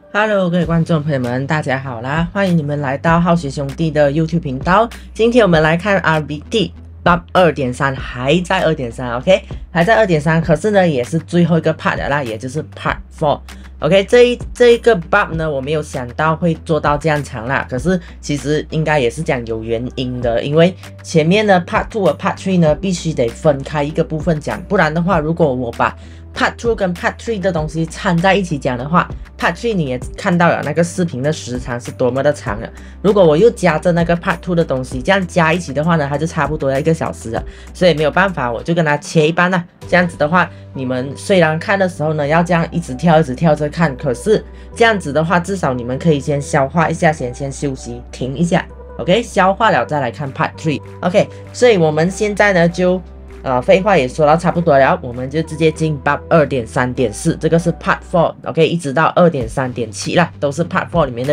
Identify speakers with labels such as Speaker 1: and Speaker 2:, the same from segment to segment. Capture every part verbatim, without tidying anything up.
Speaker 1: Hello，各位观众朋友们，大家好啦！欢迎你们来到好学兄弟的 YouTube 频道。今天我们来看 R B T Bug 二点三， 还在 二点三 OK， 还在 二点三， 可是呢也是最后一个 part 的啦，也就是 Part 四。 OK， 这一这一个 bug 呢，我没有想到会做到这样长啦，可是其实应该也是讲有原因的，因为前面呢 Part 二和 Part 三呢必须得分开一个部分讲，不然的话，如果我把 Part 二跟 Part 三的东西掺在一起讲的话， Part 三你也看到了那个视频的时长是多么的长了。如果我又加着那个 Part 二的东西，这样加一起的话呢，它就差不多要一个小时了，所以没有办法，我就跟它切一半了。这样子的话，你们虽然看的时候呢要这样一直跳一直跳着看，可是这样子的话，至少你们可以先消化一下，先先休息停一下 ，OK， 消化了再来看 Part 三 ，OK， 所以我们现在呢就。呃，废话也说到差不多了，我们就直接进 Bug 二点三点四， 这个是 Part 四 OK， 一直到 二点三点七 啦，都是 Part 四里面的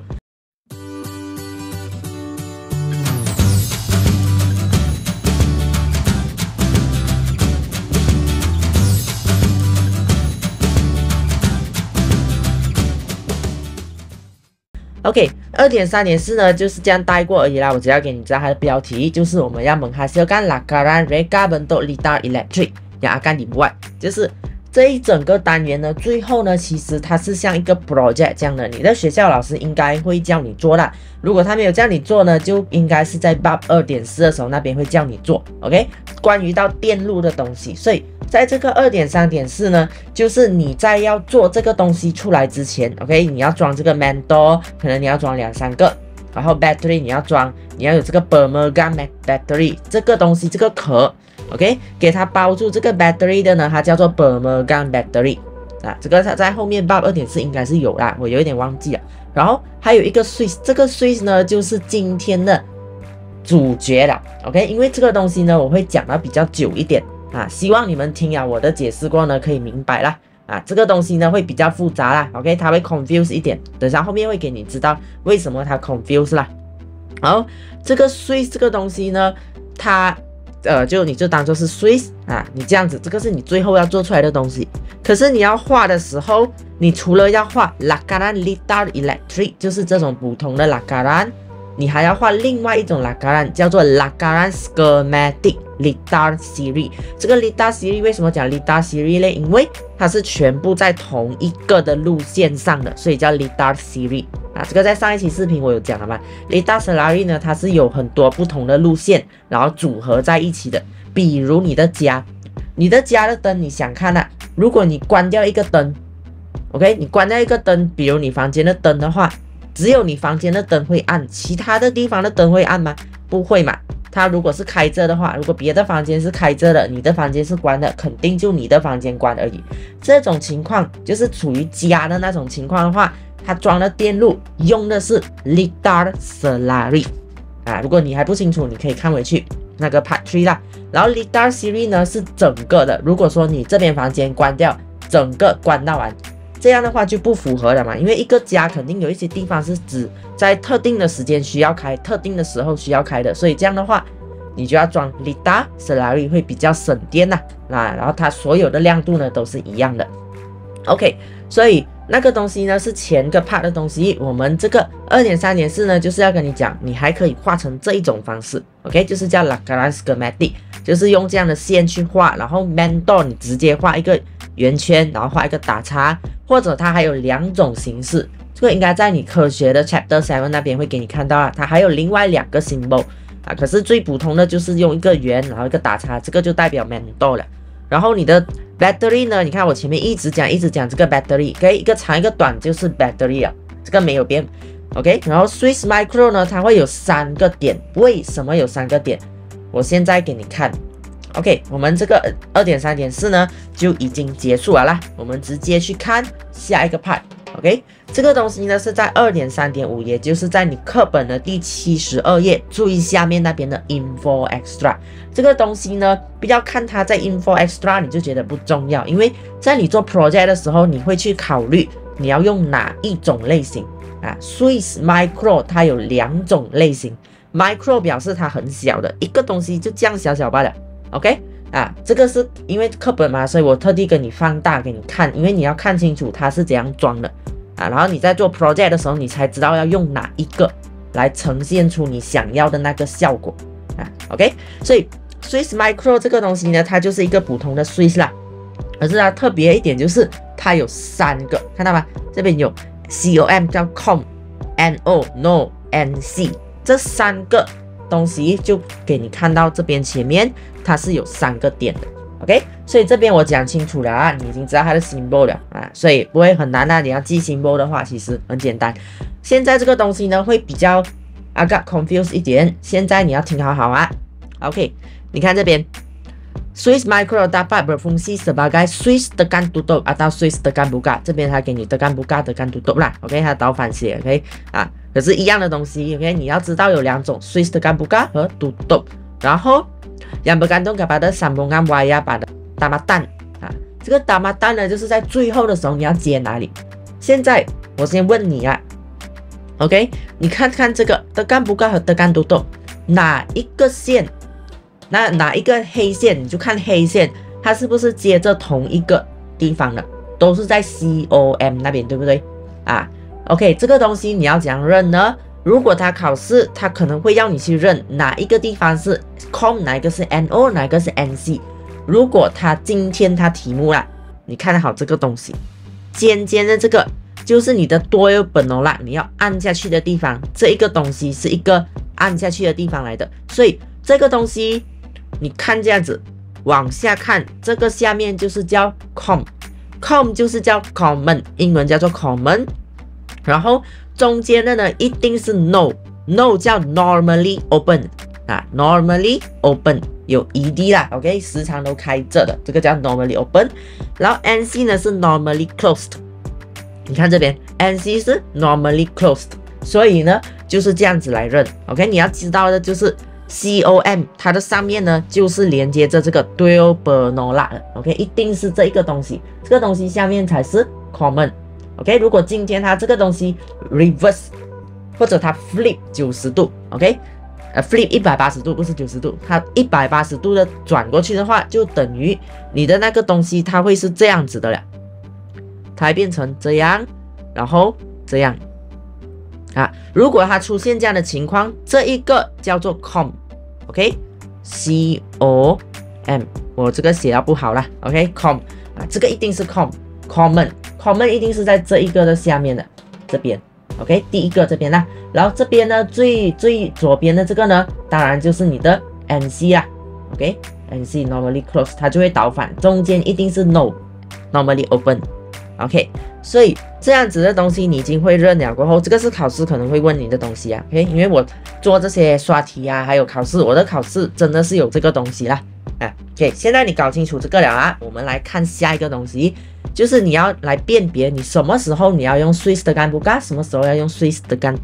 Speaker 1: video。OK， 二点三点四 呢就是这样带过而已啦，我只要给你知道它的标题，就是我们要menghasilkan lakaran reka bentuk litar elektrik yang akan dibuat， 就是这一整个单元呢，最后呢其实它是像一个 project 这样的，你的学校老师应该会叫你做啦，如果他没有叫你做呢，就应该是在 Bug 二点四 的时候那边会叫你做 OK， 关于到电路的东西，所以在这个 二点三点四 呢，就是你在要做这个东西出来之前 OK， 你要装这个 mentor， 可能你要装两三个，然后 battery 你要装，你要有这个 bermegan battery 这个东西，这个壳 OK， 给它包住这个 battery 的呢，它叫做 bermegan battery 啊，这个它在后面 Bug 二点四 应该是有啦，我有一点忘记了。然后还有一个 switch， 这个 switch 呢就是今天的主角了 OK， 因为这个东西呢我会讲到比较久一点啊，希望你们听了我的解释过呢可以明白啦啊，这个东西呢会比较复杂啦 OK， 它会 confuse 一点，等下后面会给你知道为什么它 confuse 啦。好，这个 switch 这个东西呢，它呃就你就当做是 switch 啊，你这样子，这个是你最后要做出来的东西。可是你要画的时候，你除了要画 lakaran litar elektrik， 就是这种普通的 lakaran， 你还要画另外一种 lakaran， 叫做 lakaran schematic litar series。 这个 litar series 为什么讲 litar series 呢？因为它是全部在同一个的路线上的，所以叫 litar series 啊。这个在上一期视频我有讲了嘛。litar series 呢，它是有很多不同的路线，然后组合在一起的。比如你的家，你的家的灯，你想看啊？如果你关掉一个灯 ，OK， 你关掉一个灯，比如你房间的灯的话，只有你房间的灯会暗，其他的地方的灯会暗吗？不会嘛。它如果是开着的话，如果别的房间是开着的，你的房间是关的，肯定就你的房间关而已。这种情况就是处于家的那种情况的话，它装的电路用的是 litar series 啊。如果你还不清楚，你可以看回去那个 part 三啦。然后 litar series 呢是整个的，如果说你这边房间关掉，整个关到完，这样的话就不符合了嘛，因为一个家肯定有一些地方是指在特定的时间需要开，特定的时候需要开的，所以这样的话你就要装 litar series 会比较省电呐、啊，啊，然后它所有的亮度呢都是一样的 ，OK， 所以那个东西呢是前个 part 的东西，我们这个 二点三点四 呢就是要跟你讲，你还可以画成这一种方式 ，OK， 就是叫 lakaran schematic， 就是用这样的线去画，然后 mentor 你直接画一个圆圈，然后画一个打叉，或者它还有两种形式，这个应该在你科学的 chapter 七 那边会给你看到啊，它还有另外两个 symbol 啊，可是最普通的就是用一个圆，然后一个打叉，这个就代表 mentor 了。然后你的 battery 呢，你看我前面一直讲一直讲这个 battery， 可以一个长一个短就是 battery 啊，这个没有变 ，OK。然后 Swiss Micro 呢，它会有三个点，为什么有三个点？我现在给你看。OK， 我们这个 二点三点四 呢就已经结束了啦，我们直接去看下一个 part。OK， 这个东西呢是在 二点三点五， 也就是在你课本的第七十二页，注意下面那边的 Info Extra。这个东西呢，不要看它在 Info Extra 你就觉得不重要，因为在你做 project 的时候，你会去考虑你要用哪一种类型啊。Swiss Micro 它有两种类型 ，Micro 表示它很小的一个东西，就这样小小罢了。OK。啊，这个是因为课本嘛，所以我特地跟你放大给你看，因为你要看清楚它是怎样装的。 啊，然后你在做 project 的时候，你才知道要用哪一个来呈现出你想要的那个效果啊。OK， 所以 Swiss Micro 这个东西呢，它就是一个普通的 Swiss 啦，可是它特别一点就是它有三个，看到吗？这边有 C O M 叫 Com、N O、No、N C 这三个东西就给你看到这边前面它是有三个点的。OK， 所以这边我讲清楚了啊，你已经知道它的 symbol 了啊，所以不会很难啊。你要记 symbol 的话，其实很简单。现在这个东西呢会比较 agak confused 一点，现在你要听好好啊。OK， 你看这边 Swiss Micro dapat berfungsi sebagai Swiss tekan tutup atau Swiss tekan buka， 这边它给你 tekan buka tekan tutup 啦 ，OK， 它倒反写 ，OK 啊，可是一样的东西 ，OK， 你要知道有两种 Swiss tekan buka 和 tutup， 然后yang bergantung kepada sambungan wayar pada tamatan 啊，这个 tamatan 呢，就是在最后的时候你要接哪里？现在我先问你啊 ，OK， 你看看这个 tekan buka 和 tekan tutup 哪一个线？那哪一个黑线？你就看黑线，它是不是接着同一个地方的？都是在 C O M 那边，对不对？啊 ，OK， 这个东西你要怎样认呢？如果他考试，他可能会要你去认哪一个地方是 Com， 哪一个是 N O， 哪一个是 N C。如果他今天他题目啦，你看好这个东西，尖尖的这个就是你的多有本哦啦，你要按下去的地方，这一个东西是一个按下去的地方来的，所以这个东西你看这样子往下看，这个下面就是叫 Com，Com 就是叫 Common， 英文叫做 Common， 然后中间的呢一定是 No，No 叫 Normally Open 啊 ，Normally Open 有 E D 啦 ，OK， 时常都开着的，这个叫 Normally Open， 然后 N C 呢是 Normally Closed， 你看这边 N C 是 Normally Closed， 所以呢就是这样子来认 ，OK， 你要知道的就是 C O M 它的上面呢就是连接着这个 Dual Bernoulli 的 ，OK， 一定是这一个东西，这个东西下面才是 Common。OK， 如果今天它这个东西 reverse 或者它 flip 九十度 ，OK， 呃 flip 一百八十度不是九十度，它一百八十度的转过去的话，就等于你的那个东西它会是这样子的了，它会变成这样，然后这样啊。如果它出现这样的情况，这一个叫做 com，OK，C O M， 我这个写到不好了 ，OK，com 啊，这个一定是 com，common。Common 一定是在这一个的下面的这边 ，OK， 第一个这边啦，然后这边呢最最左边的这个呢，当然就是你的 N C 啦 ，OK，N C normally close， 它就会倒反，中间一定是 No，normally open，OK， 所以这样子的东西你已经会认了过后，这个是考试可能会问你的东西啊 ，OK， 因为我做这些刷题啊，还有考试，我的考试真的是有这个东西啦，啊 ，OK， 现在你搞清楚这个了啊，我们来看下一个东西。就是你要来辨别你什么时候你要用 Swiss tekan buka， 什么时候要用 Swiss tekan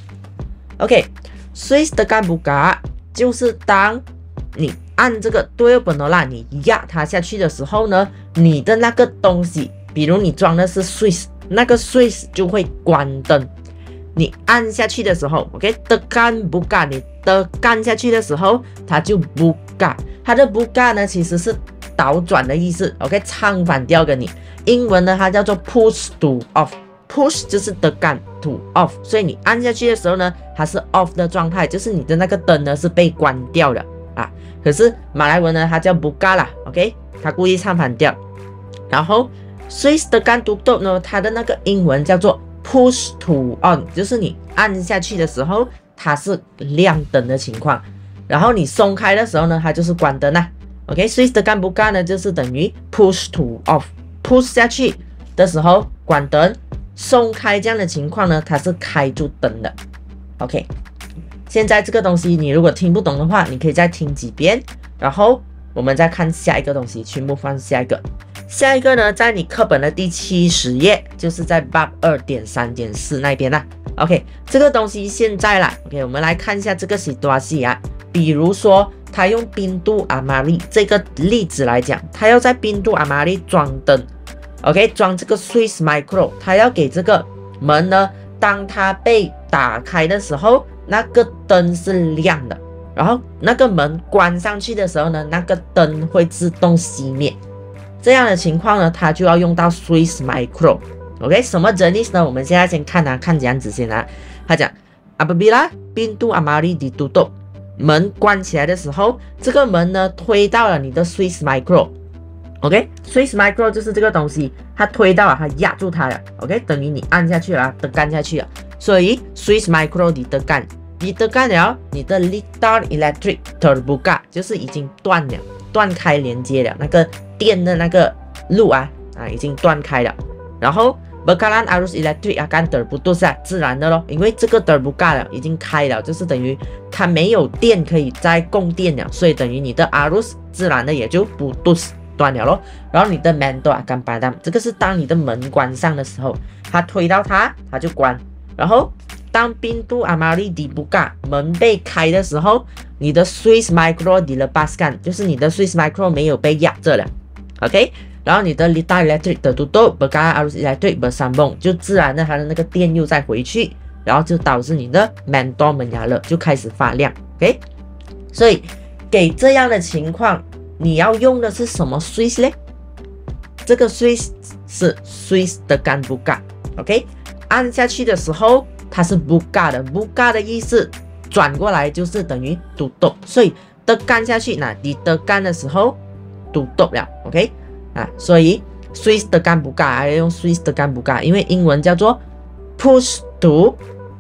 Speaker 1: tutup。OK，Swiss tekan buka 就是当你按这个 Dual Bernoulli， 你压它下去的时候呢，你的那个东西，比如你装的是 Swiss， 那个 Swiss 就会关灯。你按下去的时候 ，OK， tekan buka， 你的干下去的时候，它就 buka， 它的 buka 呢其实是倒转的意思 ，OK， 唱反调给你。英文呢，它叫做 push to off，push 就是 tekan to off， 所以你按下去的时候呢，它是 off 的状态，就是你的那个灯呢是被关掉了啊。可是马来文呢，它叫 buka 啦 ，OK， 它故意唱反调。然后 Swiss tekan tutup 呢，它的那个英文叫做 push to on， 就是你按下去的时候，它是亮灯的情况，然后你松开的时候呢，它就是关灯啦。OK，Swiss tekan buka 呢，就是等于 push to off。push 下去的时候关灯，松开这样的情况呢，它是开住灯的。OK， 现在这个东西你如果听不懂的话，你可以再听几遍，然后我们再看下一个东西，全部放下一个。下一个呢，在你课本的第七十页，就是在 Bab 二点三点四 那边啦。OK， 这个东西现在啦 ，OK， 我们来看一下这个 situation 啊，比如说。他用宾度阿玛利这个例子来讲，他要在宾度阿玛利装灯 ，OK， 装这个 Swiss Micro， 他要给这个门呢，当它被打开的时候，那个灯是亮的，然后那个门关上去的时候呢，那个灯会自动熄灭。这样的情况呢，它就要用到 Swiss Micro， OK， 什么 jenis 呢？我们现在先看啊，看这样子先啊。他讲 apabila pintu amari ditutup， 门关起来的时候，这个门呢推到了你的 Swiss micro。OK，Swiss micro 就是这个东西，它推到了，它压住它了。OK， 等于你按下去了，它干下去了。所以 Swiss micro 你的干，你的干了，你的 litar electric terbuka 就是已经断了，断开连接了，那个电的那个路啊啊已经断开了。然后 bekalan arus elektrik akan terputus 啊，自然的咯，因为这个 terbuka 了，已经开了，就是等于它没有电可以再供电了，所以等于你的 arus 自然的也就putus。断了咯，然后你的 mando akan padam， 这个是当你的门关上的时候，它推到它，它就关。然后当 pintu amari dibuka 门被开的时候，你的 Swiss micro dilepaskan 就是你的 Swiss micro 没有被压着了 ，OK， 然后你的 litar electric tertutup bekalan arus elektrik bersambung 就自然的它的那个电又再回去，然后就导致你的 mando menyala 就开始发亮 ，OK， 所以给这样的情况。你要用的是什么 Swiss 呢？这个 Swiss 是 Swiss 的干 buka，OK， 按下去的时候它是 buka 的 ，buka 的意思转过来就是等于 tutup， 所以的干下去，那你的干的时候 tutup 了 ，OK 啊，所以 Swiss 的干 buka 还要用 Swiss 的干 buka， 因为英文叫做 push to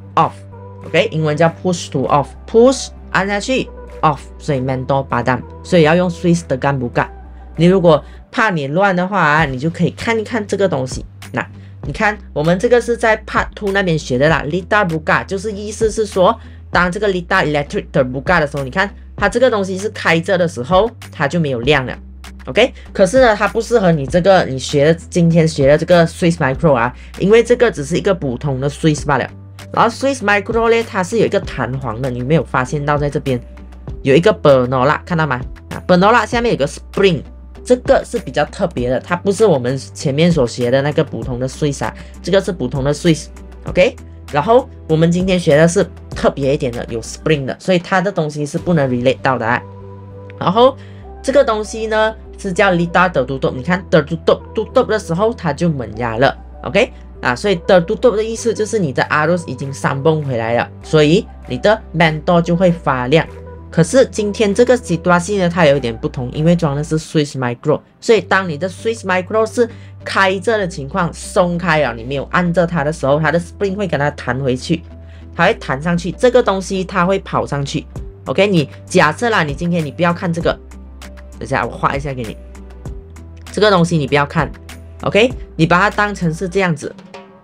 Speaker 1: off，OK， 英文叫 push to off，push 按下去。off， 所以 mando padam， 所以要用 Swiss 的干 buka。你如果怕你乱的话啊，你就可以看一看这个东西。那你看，我们这个是在 Part 二 那边学的啦 ，litar buka， 就是意思是说，当这个 litar electric buka 的时候，你看它这个东西是开着的时候，它就没有亮了。OK， 可是呢，它不适合你这个你学的今天学的这个 Swiss micro 啊，因为这个只是一个普通的 Swiss 罢了。然后 Swiss micro 呢，它是有一个弹簧的，你没有发现到在这边。有一个 bernoulli 看到吗？啊 ，bernoulli 下面有个 spring， 这个是比较特别的，它不是我们前面所学的那个普通的 Swiss 啊，这个是普通的 Swiss，OK？ 然后我们今天学的是特别一点的，有 spring 的，所以它的东西是不能 relate 到的啊。然后这个东西呢是叫 litar tertutup， 你看 tertutup tutup 的时候它就门压了 ，OK？ 啊，所以 tertutup 的意思就是你的 arus 已经上泵回来了，所以你的 mando 就会发亮。可是今天这个 situation 呢，它有一点不同，因为装的是 Swiss micro， 所以当你的 Swiss micro 是开着的情况，松开了，你没有按着它的时候，它的 spring 会跟它弹回去，它会弹上去，这个东西它会跑上去。OK， 你假设啦，你今天你不要看这个，等一下我画一下给你，这个东西你不要看 ，OK， 你把它当成是这样子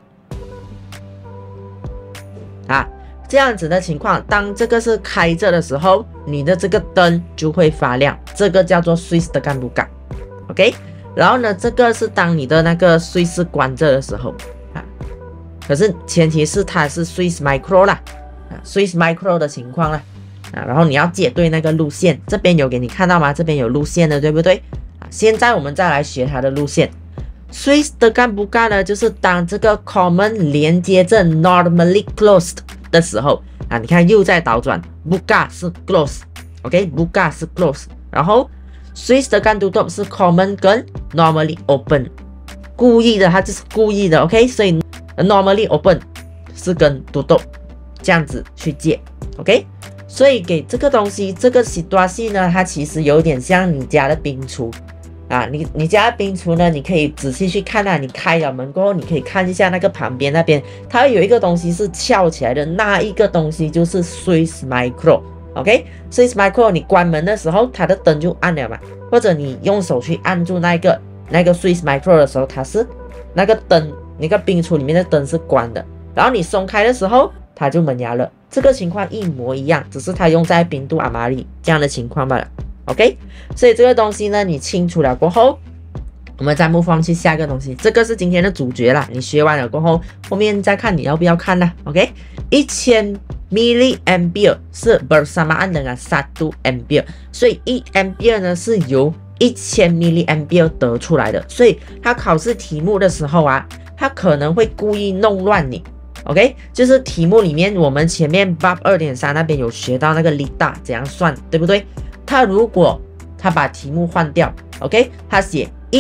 Speaker 1: 啊。这样子的情况，当这个是开着的时候，你的这个灯就会发亮，这个叫做 Swiss 的干 buka， OK。然后呢，这个是当你的那个 Swiss 关着的时候啊，可是前提是它是 Swiss micro 啦，啊 ，Swiss micro 的情况啦，啊，然后你要接对那个路线，这边有给你看到吗？这边有路线的，对不对？啊，现在我们再来学它的路线。Swiss 的干 buka 呢，就是当这个 common 连接着 normally closed。的时候啊，你看又在倒转 ，buka 是 close，OK，buka 是 close， 然后 Swiss 的干 tutup 是 common 跟 normally open， 故意的，它就是故意的 ，OK， 所以 normally open 是跟 tutup 这样子去接 ，OK， 所以给这个东西这个 situation 呢，它其实有点像你家的冰橱。啊，你你家的冰橱呢？你可以仔细去看啊。你开了门过后，你可以看一下那个旁边那边，它会有一个东西是翘起来的，那一个东西就是 Swiss micro。OK，Swiss micro 你关门的时候，它的灯就暗了嘛。或者你用手去按住那个那个 Swiss micro 的时候，它是那个灯，那个冰橱里面的灯是关的。然后你松开的时候，它就门牙了。这个情况一模一样，只是它用在pintu amari这样的情况罢了。OK， 所以这个东西呢，你清楚了过后，我们再move on去下一个东西。这个是今天的主角啦，你学完了过后，后面再看你要不要看啦。OK， 一千 milliampere 是 bersamaan dengan satu ampere， 所以一 ampere 呢是由一千 milliampere 得出来的。所以他考试题目的时候啊，他可能会故意弄乱你。OK， 就是题目里面我们前面 Bab 二点三 那边有学到那个 litar 怎样算，对不对？他如果他把题目换掉 ，OK， 他写一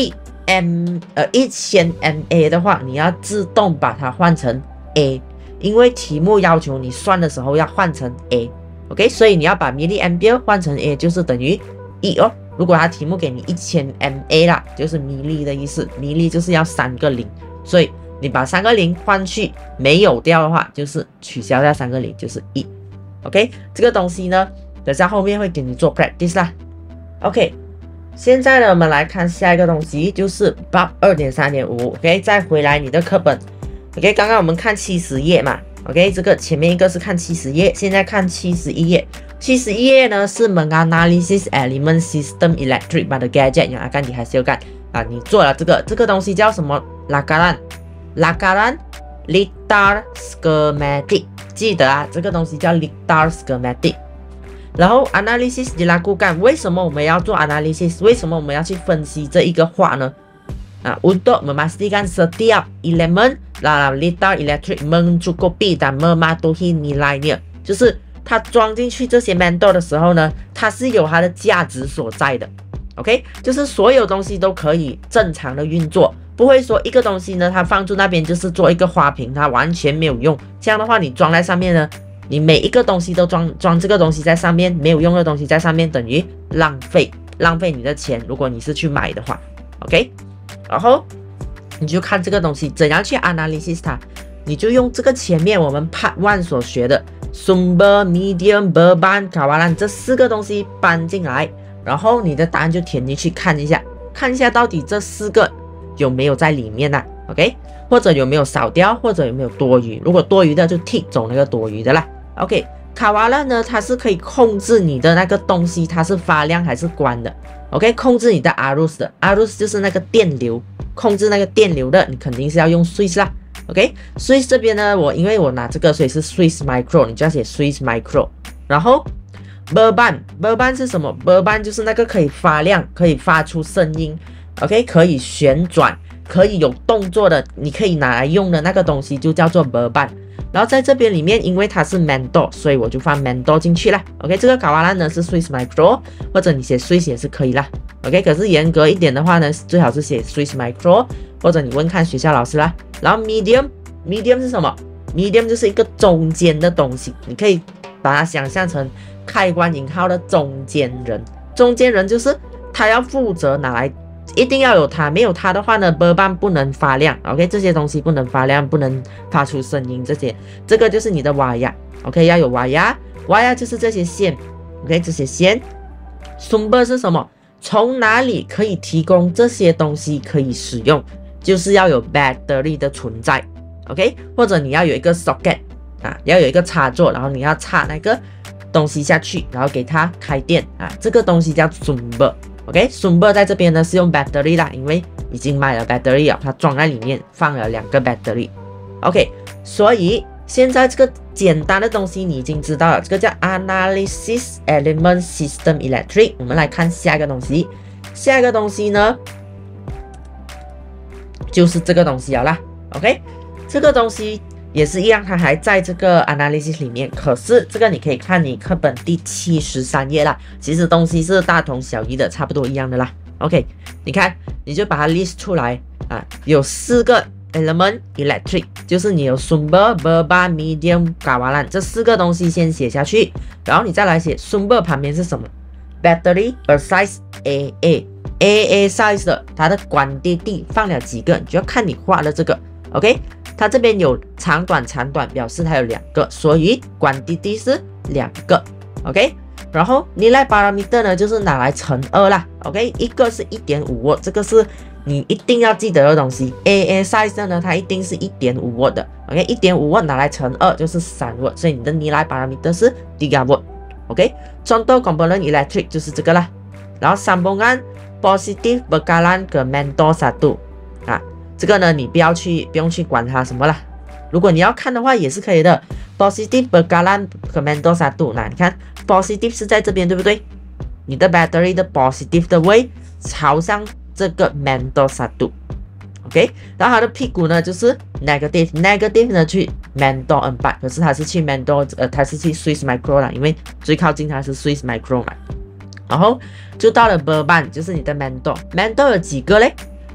Speaker 1: m 呃一千 mA 的话，你要自动把它换成 A， 因为题目要求你算的时候要换成 A。OK， 所以你要把 milliampere 换成 A 就是等于一哦。如果它题目给你一千 mA 啦，就是 milli 的意思 ，milli 就是要三个零，所以你把三个零换去没有掉的话，就是取消掉三个零，就是一。OK， 这个东西呢，等下后面会给你做 practice 啦。OK， 现在呢，我们来看下一个东西，就是 Bab 二点三点五。OK， 再回来你的课本。OK， 刚刚我们看七十页嘛。OK， 这个前面一个是看七十页，现在看七十一页。七十一页呢是 Menganalisis Element System Electric pada gadget yang akan dihasilkan 啊，你做了这个这个东西叫什么 ？Lakaran Lakaran Littar Schematic， 记得啊，这个东西叫 Littar Schematic。然后 analysis dilakukan， 为什么我们要做 analysis？ 为什么我们要去分析这一个话呢？啊 ，untuk memastikan setiap elemen dalam littar electric mencukupi dan mematuhi nilainya， 就是它装进去这些 mentor 的时候呢，它是有它的价值所在的。OK， 就是所有东西都可以正常的运作，不会说一个东西呢，它放住那边就是做一个花瓶，它完全没有用。这样的话，你装在上面呢，你每一个东西都装装这个东西在上面，没有用的东西在上面，等于浪费浪费你的钱。如果你是去买的话 ，OK， 然后你就看这个东西怎样去 analysis 它，你就用这个前面我们 Part One 所学的 Sumber、Medium、Beban、Kawalan 这四个东西搬进来，然后你的答案就填进去看一下，看一下到底这四个有没有在里面呐、啊、？OK， 或者有没有少掉，或者有没有多余？如果多余的就 tick 走那个多余的啦。OK，Kawalan 呢，它是可以控制你的那个东西，它是发亮还是关的。OK， 控制你的 arus 的 arus 就是那个电流，控制那个电流的，你肯定是要用 switch 啦。OK，switch 这边呢，我因为我拿这个，所以是 switch micro， 你就要写 switch micro。然后 Beban Beban 是什么 ？Beban 就是那个可以发亮、可以发出声音 ，OK， 可以旋转、可以有动作的，你可以拿来用的那个东西就叫做 Beban。然后在这边里面，因为它是 Mentor， 所以我就放 Mentor 进去啦。OK， 这个Kawalan呢是 switch micro， 或者你写 switch 也是可以啦。OK， 可是严格一点的话呢，最好是写 switch micro， 或者你问看学校老师啦。然后 medium medium 是什么 ？medium 就是一个中间的东西，你可以把它想象成开关引号的中间人。中间人就是他要负责拿来，一定要有他，没有他的话呢 ，Beban 不能发亮。OK， 这些东西不能发亮，不能发出声音，这些这个就是你的瓦亚。OK， 要有瓦亚，瓦亚就是这些线。OK， 这些线。Sumber 是什么？从哪里可以提供这些东西可以使用？就是要有 battery 的存在 ，OK， 或者你要有一个 socket 啊，要有一个插座，然后你要插那个东西下去，然后给它开电啊，这个东西叫 sumber，OK，sumber 在这边呢是用 battery 啦，因为已经买了 battery 了，它装在里面放了两个 battery，OK， 所以现在这个简单的东西你已经知道了，这个叫 analysis element system electric。我们来看下一个东西，下一个东西呢？就是这个东西了啦 ，OK， 这个东西也是一样，它还在这个 analysis 里面。可是这个你可以看你课本第七十三页啦，其实东西是大同小异的，差不多一样的啦。OK， 你看，你就把它 list 出来啊，有四个 element electric， 就是你有 Sumber、Beban、Medium、Kawalan 这四个东西先写下去，然后你再来写 Sumber 旁边是什么 ？Battery、size、A A。A A size 的它的管滴滴放了几个，你就要看你画的这个 ，OK， 它这边有长短长短，表示它有两个，所以管滴滴是两个 ，OK， 然后 nilai parameter 呢就是拿来乘二啦 ，OK， 一个是 一点五 瓦，这个是你一定要记得的东西 ，A A size 的呢它一定是 一点五 瓦的 ，OK， 一点五 瓦拿来乘二就是三 瓦，所以你的 nilai parameter 是三 瓦 ，OK，contoh component electric 就是这个啦，然后sambungan positif bekalan ke mentor satu 啊，这个呢你不要去不用去管它什么啦。如果你要看的话也是可以的。positif bekalan ke mentor satu， 那你看 positive 是在这边对不对？你的 battery 的 positive 的位朝向这个 mentor satu，OK， 然后它的屁股呢就是 negative negative 呢去 mentor 四，可是它是去 mentor 呃它是去 switch micro 啦，因为最靠近它是 switch micro 嘛。然后就到了 Beban， 就是你的 mentor。mentor 有几个嘞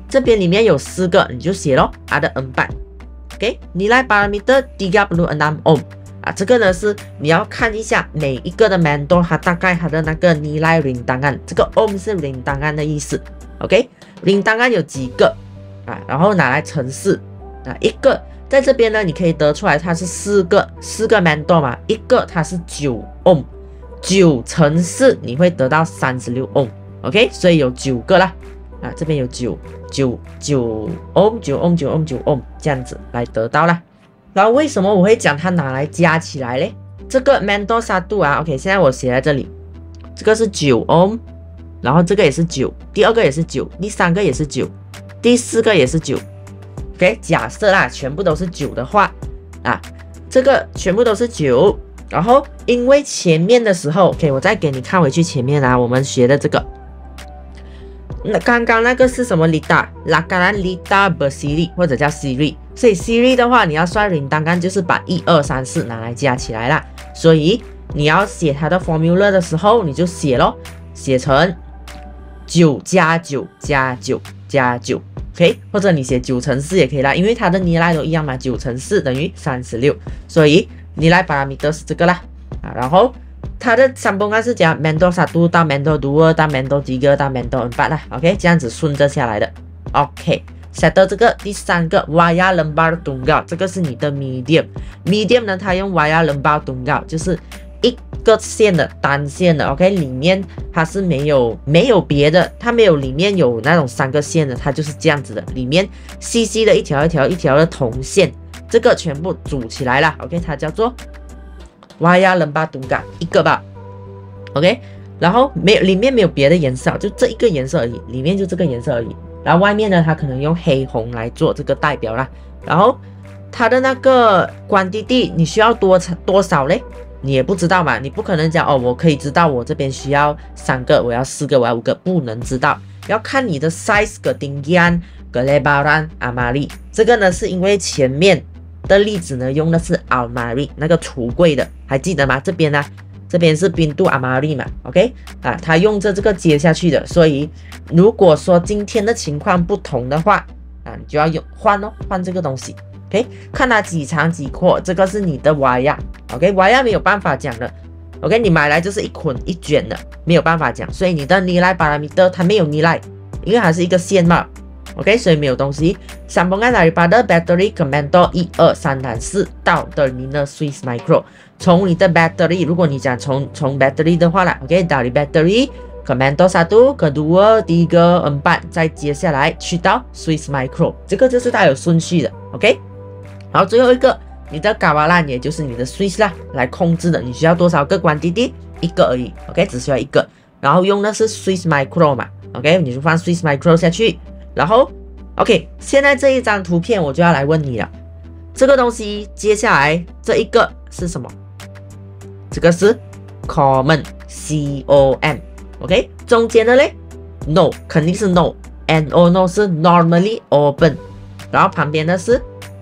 Speaker 1: 这边里面有四个，你就写咯 ada empat。OK， nilai parameter tiga puluh enam ohm 啊，这个呢是你要看一下每一个的 mandor 它大概它的那个 nilai rintangan， 这个 ohm 是 rintangan 的意思。OK，rintangan 有几个啊？然后拿来乘四啊，一个在这边呢，你可以得出来它是四个四个 mandor 嘛，一个它是九 ohm， 九乘四你会得到三十六 ohm。OK， 所以有九个啦。啊，这边有九九九 ohm 九 ohm 九 ohm 九 ohm 这样子来得到啦。然后为什么我会讲它拿来加起来嘞？这个 mandor satu 啊 ，OK， 现在我写在这里，这个是九 ohm， 然后这个也是九，第二个也是九，第三个也是九，第四个也是九。OK， 假设啦，全部都是九的话，啊，这个全部都是九，然后因为前面的时候 ，OK， 我再给你看回去前面啊，我们学的这个。那刚刚那个是什么 lita lakaran lita bersiri 或者叫 siri， 所以 siri 的话，你要算 rintangan 就是把一二三四拿来加起来啦。所以你要写它的 formula 的时候，你就写咯，写成九加九加九加九 ，OK， 或者你写九乘四也可以啦，因为它的 nilai 都一样嘛，九乘四等于三十六，所以 nilai parameter 是这个啦啊，然后。它的sambungan是讲 mandor satu 到 mandor dua 到 mandor tiga 到 mandor empat 啦 ，OK， 这样子顺着下来的 ，OK。set 这个第三个 wire lembar tunggal， 这个是你的 medium，medium 呢它用 wire lembar tunggal， 就是一个线的单线的 ，OK， 里面它是没有没有别的，它没有里面有那种三个线的，它就是这样子的，里面细细的一条一条一条的铜线，这个全部组起来了 ，OK， 它叫做。wire lembar tunggal 一个吧 ，OK， 然后没有里面没有别的颜色，就这一个颜色而已，里面就这个颜色而已。然后外面呢，它可能用黑红来做这个代表啦。然后它的那个quantity你需要多多少嘞？你也不知道嘛，你不可能讲哦，我可以知道我这边需要三个，我要四个，我要五个，不能知道，要看你的 size ketinggian kelebaran amari。这个呢是因为前面。的例子呢，用的是 almari 那个橱柜的，还记得吗？这边呢，这边是冰度 almari 嘛 ，OK 啊，它用着这个接下去的，所以如果说今天的情况不同的话啊，你就要用换哦，换这个东西 ，OK， 看它几长几阔，这个是你的 wire，OK，wire 没有办法讲的 ，OK， 你买来就是一捆一卷的，没有办法讲，所以你的 nilai parameter 它没有 nilai， 因为它是一个线嘛。OK， 所以没有东西。Sambungan daripada battery ke mandor 一二三dan四到 terminal Swiss Micro。从你的 battery， 如果你讲从从 battery 的话啦 ，OK， dari battery ke mandor satu, kedua, tiga, empat， 再接下来去到 Swiss Micro， 这个就是它有顺序的 ，OK。然后最后一个，你的 kawalan 也就是你的 Swiss 啦，来控制的，你需要多少个quantity？ 一个而已 ，OK， 只需要一个。然后用的是 Swiss Micro 嘛 ，OK， 你就放 Swiss Micro 下去。然后 ，OK， 现在这一张图片我就要来问你了，这个东西接下来这一个是什么？这个是 common C O M，OK， 中间的嘞 no 肯定是 no，N O no 是 normally open， 然后旁边的是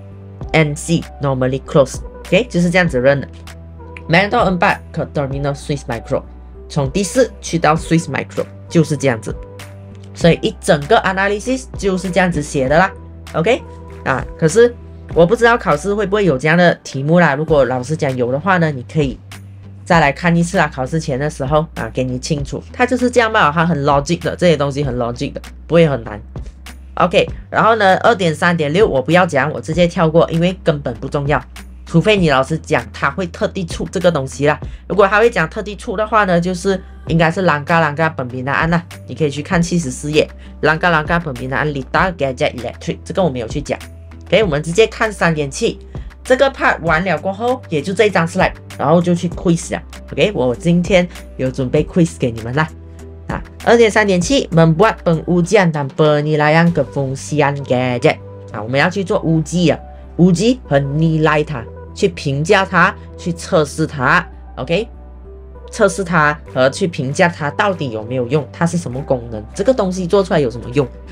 Speaker 1: N C normally closed，OK， 就是这样子认的。mandor empat ke terminal Swiss Micro， 从第四去到 Swiss Micro 就是这样子。所以一整个 analysis 就是这样子写的啦 ，OK 啊，可是我不知道考试会不会有这样的题目啦。如果老师讲有的话呢，你可以再来看一次啊，考试前的时候啊，给你清楚，它就是这样嘛，它很 logic 的，这些东西很 logic 的，不会很难。OK， 然后呢 二点三点六 我不要讲，我直接跳过，因为根本不重要。除非你老师讲他会特地出这个东西啦，如果他会讲特地出的话呢，就是应该是啷个啷个本名的案啦，你可以去看七十四页，啷个啷个本名的案 lita gadget electric， 这个我没有去讲。OK， 我们直接看三点七，这个 part 完了过后，也就这一张 slide， 然后就去 quiz 了。OK， 我今天有准备 quiz 给你们啦。啊 二点三点七 membuat pengujian dan penilaian kefungsian gadget， 啊，我们要去做 uji 啊 ，uji 和 nilai 它。去评价它，去测试它 ，OK， 测试它和去评价它到底有没有用，它是什么功能，这个东西做出来有什么用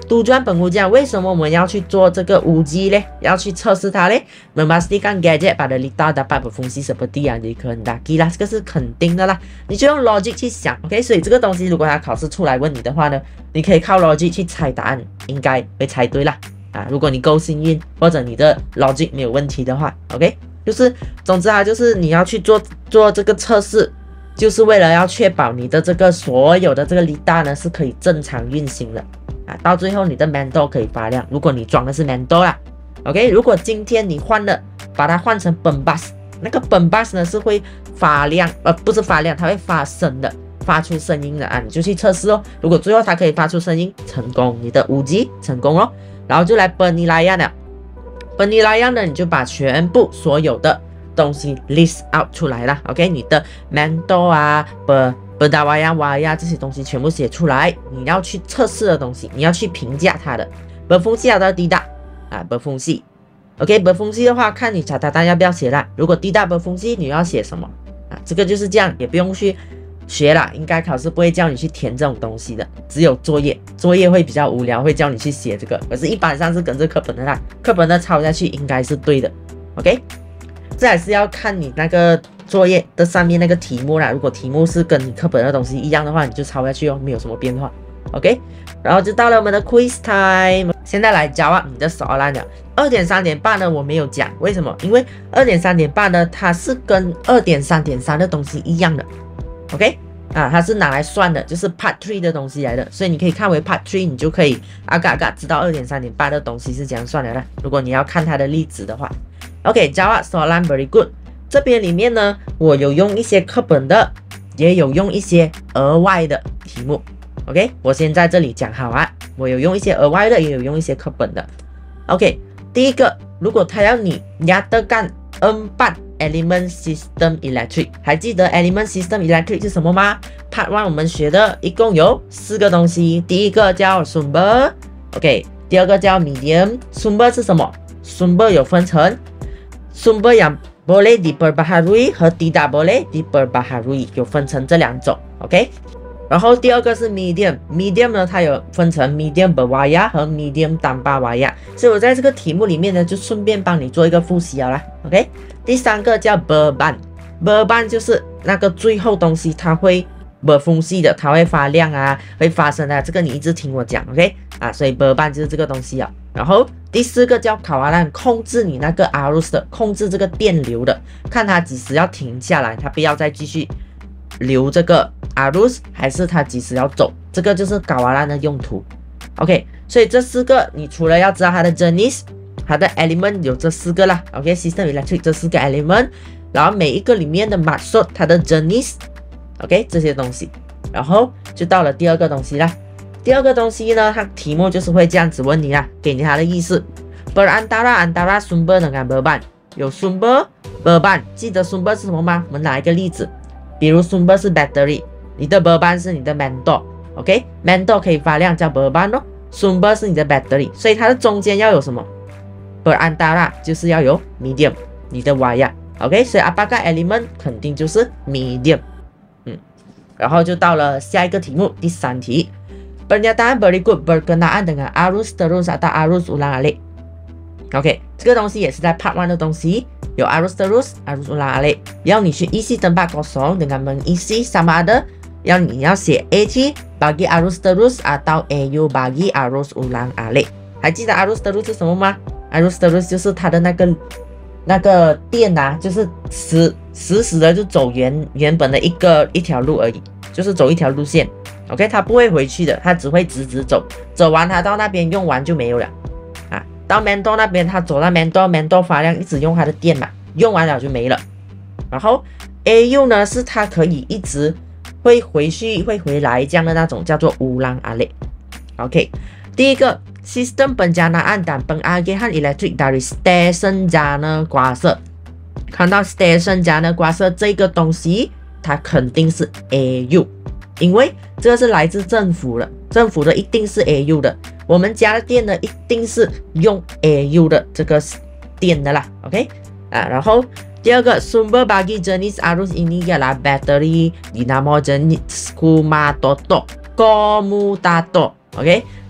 Speaker 1: Tujuan pengujian 为什么我们要去做这个 uji 呢？要去测试它嘞 ？Memastikan gadget pada litar dapat berfungsi seperti yang dikehendaki 啦，这个是肯定的啦。你就用 logic 去想 ，OK？ 所以这个东西如果他考试出来问你的话呢，你可以靠 logic 去猜答案，应该会猜对啦。啊，如果你够幸运，或者你的 logic 没有问题的话 ，OK？ 就是总之啊，就是你要去做做这个测试。就是为了要确保你的这个所有的这个 litar 呢是可以正常运行的啊，到最后你的 Mando 可以发亮。如果你装的是 Mando 啦 ，OK， 如果今天你换了，把它换成 Pembas， 那个 Pembas 呢是会发亮，呃，不是发亮，它会发声的，发出声音的啊，你就去测试哦。如果最后它可以发出声音，成功，你的五级成功哦。然后就来 Penilaian 了 ，Penilaian 呢你就把全部所有的东西 list out 出来了 ，OK， 你的 Mando 啊、ber berdawaya waya 这些东西全部写出来，你要去测试的东西，你要去评价它的 berfungsi atau tidak 啊 berfungsi，OK berfungsi 的话，看你查答单要不要写啦。如果 tidak berfungsi 你要写什么啊？这个就是这样，也不用去学啦，应该考试不会叫你去填这种东西的，只有作业，作业会比较无聊，会叫你去写这个，可是一般上是跟着课本的啦，课本的抄下去应该是对的 ，OK。这还是要看你那个作业的上面那个题目啦。如果题目是跟你课本的东西一样的话，你就抄下去哦，没有什么变化。OK， 然后就到了我们的 quiz time， 现在来jawab你的soalan了。二点三点八呢，我没有讲，为什么？因为二点三点八呢，它是跟二点三点三的东西一样的。OK， 啊，它是拿来算的，就是 part three 的东西来的，所以你可以看为 part three， 你就可以啊嘎嘎知道二点三点八的东西是怎样算的啦。如果你要看它的例子的话。OK，jawab soalan very good。这边里面呢，我有用一些课本的，也有用一些额外的题目。OK， 我先在这里讲好啊，我有用一些额外的，也有用一些课本的。OK， 第一个，如果他要你 nyatakan empat element system electric， 还记得 element system electric 是什么吗 ？Part one 我们学的一共有四个东西，第一个叫 sumber，OK， 第二个叫 medium。sumber 是什么 ？sumber 有分成。sumber yang boleh diperbaharui 和 tidak boleh diperbaharui 有分成这两种 ，OK。然后第二个是 medium，medium 呢它有分成 medium berwaya 和 medium tanpa waya， 所以我在这个题目里面呢就顺便帮你做一个复习好了 ，OK。第三个叫 berban，berban 就是那个最后东西它会 berfungsi 的，它会发亮啊，会发声啊，这个你一直听我讲 ，OK 啊，所以 berban 就是这个东西啊。然后第四个叫kawalan，控制你那个 arus 的，控制这个电流的，看它几时要停下来，它不要再继续流这个 arus， 还是它几时要走，这个就是 kawalan 的用途。OK， 所以这四个你除了要知道它的 jenis， 它的 element 有这四个啦 ，OK，system electric 这四个 element， 然后每一个里面的 maksud 它的 jenis，OK 这些东西，然后就到了第二个东西啦。第二个东西呢，它题目就是会这样子问你啦，给你它的意思。Berantara antara sumber dengan beban， 有 sumber beban， 记得 sumber 是什么吗？我们拿一个例子，比如 sumber 是 battery， 你的 beban 是你的 Mando，OK，Mando 可以发亮叫 beban 哦 ，sumber 是你的 battery， 所以它的中间要有什么 ？Berantara 就是要有 medium， 你的 wire，OK， 所以 apakah element 肯定就是 medium， 嗯，然后就到了下一个题目，第三题。Pernyataan berikut berkenaan dengan arus terus atau arus ulang-alik。OK， 这个东西也是在 Part one 的东西，有 arus terus, arus ulang-alik。要你去isi tempat kosong dengan mengisi sama ada， 要你要写 AT bagi arus terus atau AU bagi arus ulang-alik。还记得 arus terus 是什么吗 ？arus terus 就是它的那个那个电啊，就是死死死的就走原原本的一个一条路而已，就是走一条路线。OK， 它不会回去的，它只会直直走，走完它到那边用完就没有了啊。到 Mando 那边，它走到 Mando，Mando 发亮，一直用它的电嘛，用完了就没了。然后 A U 呢，是它可以一直会回去会回来这样的那种，叫做 ulang-alik。OK， 第一个 sistem pencernaan dan pengagihan elektrik dari stesen Jana Kuasa， 看到 stesen Jana Kuasa 这个东西，它肯定是 A U。因为这个是来自政府的，政府的一定是 A U 的，我们家的电呢一定是用 A U 的这个电的啦 ，OK 啊，然后第二个 sumber bagi jenis arus ini ialah battery dinamo jenis kumatator komutator，OK，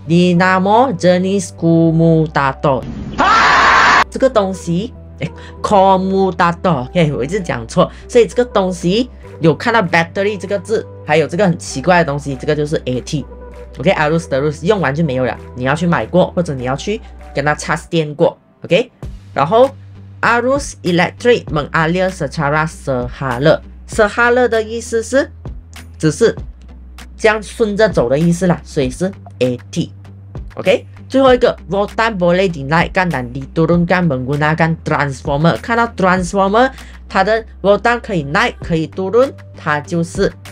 Speaker 1: dinamo jenis commutator。这个东西，哎 ，commutator，OK， 我一直讲错，所以这个东西有看到 battery 这个字，还有这个很奇怪的东西，这个就是 A T。OK，arus 的 arus 用完就没有了，你要去买过，或者你要去跟它插电过。OK， 然后 arus elektrik mengalir secara sehala。sehala 的意思是只是这样顺着走的意思啦，所以是 A T。OK， 最后一个 voltan boleh dinaikkan dan diturunkan menggunakan transformer。看到 transformer， 它的 voltan 可以 naik 可以 turun， 它就是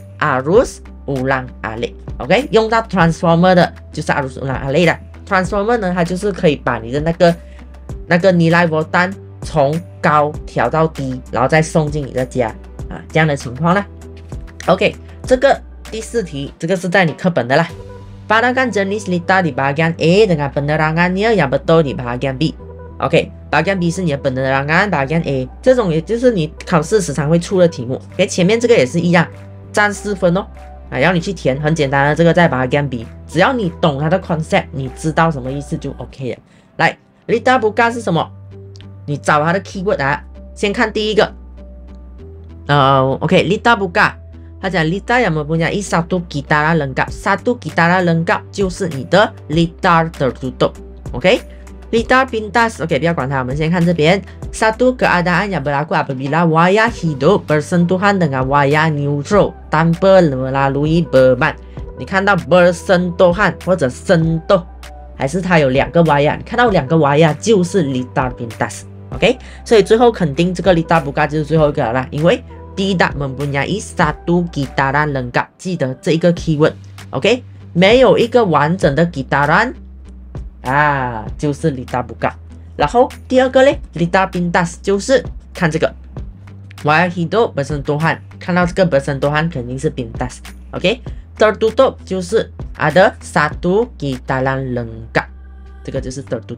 Speaker 1: arus ulang alik。OK， 用到 transformer 的就是 arus ulang alik 的。transformer 呢，它就是可以把你的那个那个 nilai voltan 从高调到低，然后再送进你的家啊，这样的情况啦。OK， 这个第四题，这个是在你课本的啦。Padahkan jenis lita di bagian A dengan penerangannya yang betul di bagian B。OK， bagian B 是你的penerangan， bagian A 这种也就是你考试时常会出的题目。OK， 前面这个也是一样，占四分哦。啊，要你去填，很简单的，这个在 bagian B， 只要你懂它的 concept， 你知道什么意思就 OK 了。来 ，lita buka 是什么？你找它的 keyword 啊，先看第一个。呃 ，OK，lita buka。他讲 litar yang mempunyai satu gitaran lengkap，satu gitaran lengkap 就是你的 litar tertutup。OK， litar pintas，OK， 不要管它，我们先看这边 satu keadaan yang berlaku apabila wayar hidup bersentuhan dengan wayar neutral tanpa melalui beban。你看到 bersentuhan 或者sentuh，还是它有两个 wayar， 你看到两个 wayar 就是 litar pintas。OK， 所以最后肯定这个 litar buka 就是最后一个了啦，因为tidak mempunyai satu gitaran lengkap， 记得这一个 keyword。OK， 没有一个完整的 gitaran 啊，就是 litar buka。然后第二个嘞 litar pintas 就是看这个 wayar hidup bersentuhan， 看到这个 bersentuhan 肯定是 pintas。OK，tertutup 就是ada satu gitaran lengkap， 这个就是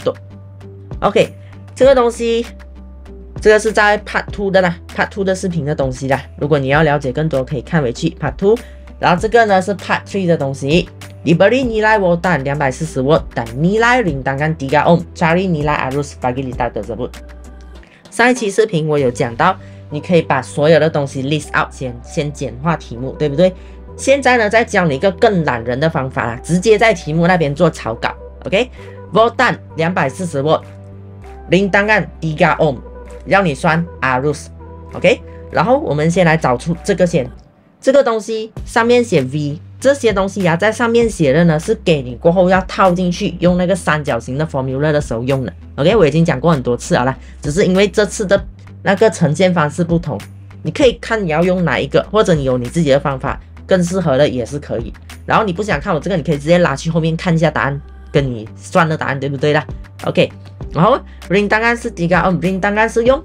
Speaker 1: tertutup。OK， 这个东西。这个是在 part two 的啦 ，part two 的视频的东西啦。如果你要了解更多，可以看回去 part two。然后这个呢是 part three 的东西。Diberi nilai voltan 两百四十瓦 dan nilai rintangan tiga ohm， cari nilai arus bagi litar tersebut。上一期视频我有讲到，你可以把所有的东西 list out 先，先简化题目，对不对？现在呢，再教你一个更懒人的方法啦，直接在题目那边做草稿。OK，voltan 两百四十瓦 ，rintangan tiga ohm。让你算 arus，OK， 然后我们先来找出这个先，这个东西上面写 V， 这些东西啊在上面写的呢是给你过后要套进去用那个三角形的 formula 的时候用的 ，OK， 我已经讲过很多次了啦，只是因为这次的那个呈现方式不同，你可以看你要用哪一个，或者你有你自己的方法更适合的也是可以。然后你不想看我这个，你可以直接拉去后面看一下答案，跟你算的答案对不对啦 ？OK。然后 rintangan 是第一个 ，rintangan 是用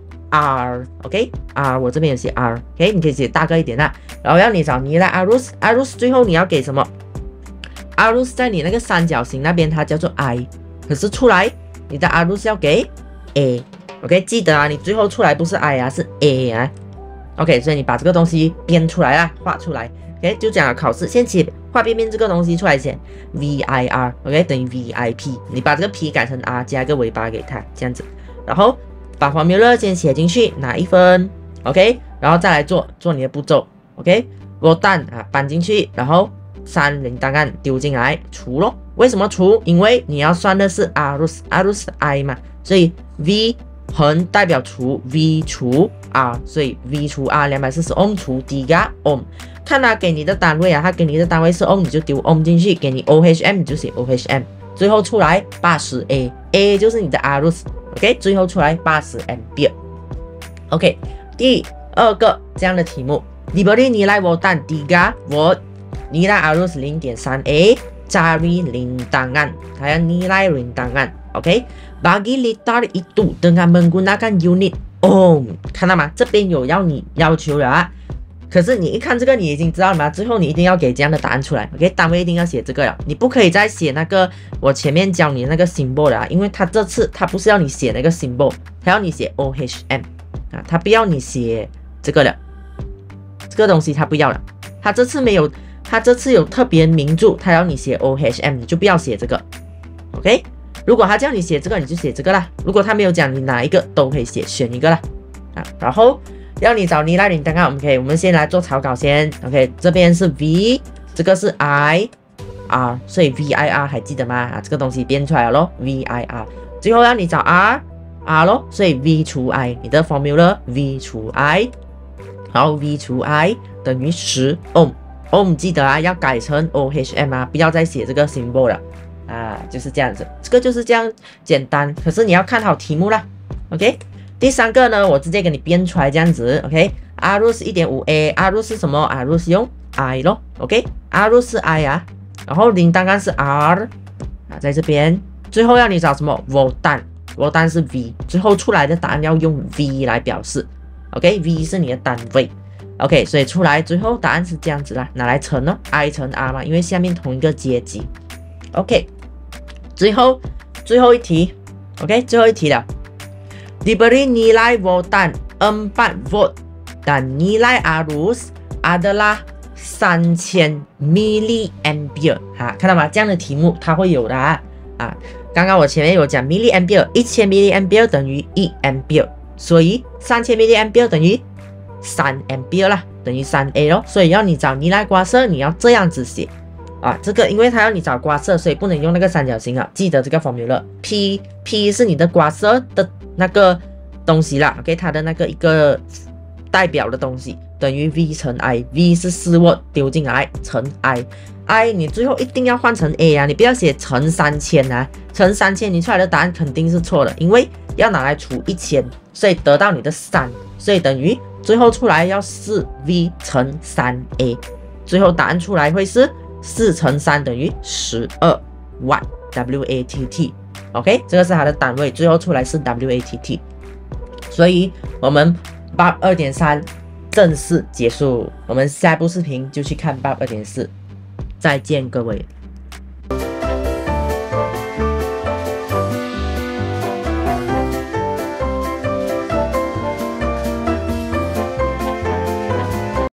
Speaker 1: R，OK，R 我这边有写 R，OK， 你可以写大个一点啦。然后要你找nilai arus，arus 最后你要给什么 ？arus 在你那个三角形那边它叫做 I， 可是出来你的 arus 要给 A，OK， 记得啊，你最后出来不是 I 啊，是 A 啊 ，OK， 所以你把这个东西编出来啦，画出来 ，OK， 就讲了考试先写。画边边这个东西出来写 V I R，OK， 等于 V I P， 你把这个 P 改成 R， 加一个尾巴给它，这样子，然后把 formula 先写进去，拿一分 ，OK， 然后再来做做你的步骤 ，OK，voltan 啊搬进去，然后三rintangan丢进来除咯，为什么除？因为你要算的是 arus，arus 是 I 嘛，所以 V 横代表除 V 除 R， 所以 V 除 R 两百四十 ohm 除 tiga ohm。看他给你的单位啊，他给你的单位是 ohm， 你就丢 ohm 进去，给你 O H M 你就写 O H M， 最后出来八十 A，A 就是你的 arus，OK， 最后出来八十 ampere。OK， 第二个这样的题目 ，diberi nilai voltan tiga volt， nilai arus 零点三 A，cari rintangan， 还有 nilai rintangan，OK，bagi litar itu dengan menggunakan unit ohm， 看到吗？这边有要你要求了啊。可是你一看这个，你已经知道了吗？最后你一定要给这样的答案出来 ，OK？ 单位一定要写这个了，你不可以再写那个我前面教你那个 symbol 了，因为他这次他不是要你写那个 symbol， 他要你写 O H M 啊，他不要你写这个了，这个东西他不要了，他这次没有他这次有特别明注，他要你写 O H M， 你就不要写这个 ，OK？ 如果他叫你写这个，你就写这个啦。如果他没有讲你哪一个都可以写，选一个啦。啊，然后要你找你来领单啊 ，OK？ 我们先来做草稿先 ，OK？ 这边是 V， 这个是 I。R， 所以 V I R 还记得吗？啊，这个东西编出来了咯 ，V I R。最后要你找 R，R 咯，所以 V 除 I， 你的 formula V 除 I， 然后 V 除 I 等于十 ohm。ohm 记得啊，要改成 O H M 啊，不要再写这个 symbol 了啊，就是这样子。这个就是这样简单，可是你要看好题目啦 ，OK？ 第三个呢，我直接给你编出来这样子 ，OK？R root 是 一点五 A，R root 是什么 ？R root 是用 I 咯 ，OK？R root 是 I 啊。然后零单杠是 R 啊，在这边，最后要你找什么 voltan，voltan 是 V， 最后出来的答案要用 V 来表示 ，OK，V 是你的单位 ，OK， 所以出来最后答案是这样子啦，拿来乘呢 ，I 乘 R 嘛，因为下面同一个阶级 ，OK， 最后最后一题 ，OK， 最后一题了 ，diberi nilai voltan empat volt dan nilai arus adalah三千 milliampere 哈，看到吗？这样的题目它会有的啊。啊，刚刚我前面有讲 milliampere， 一千 milliampere 等于一 ampere， 所以三千 milliampere 等于三 ampere 啦，等于三 A 咯。所以要你找尼莱瓜色，你要这样子写啊。这个因为它要你找瓜色，所以不能用那个三角形啊。记得这个 formula，P P 是你的瓜色的那个东西啦 ，OK， 它的那个一个代表的东西。等于 V 乘 I，V 是四瓦丢进来乘 I，I 你最后一定要换成 A 啊，你不要写乘三千啊，乘三千你出来的答案肯定是错的，因为要拿来除一千，所以得到你的三，所以等于最后出来要四 V 乘三 A， 最后答案出来会是四乘三等于十二瓦 W A T T，OK， 这个是它的单位，最后出来是 W A T T， 所以我们 B A P 二点三。正式结束，我们下一部视频就去看 B A P 二点四，再见各位。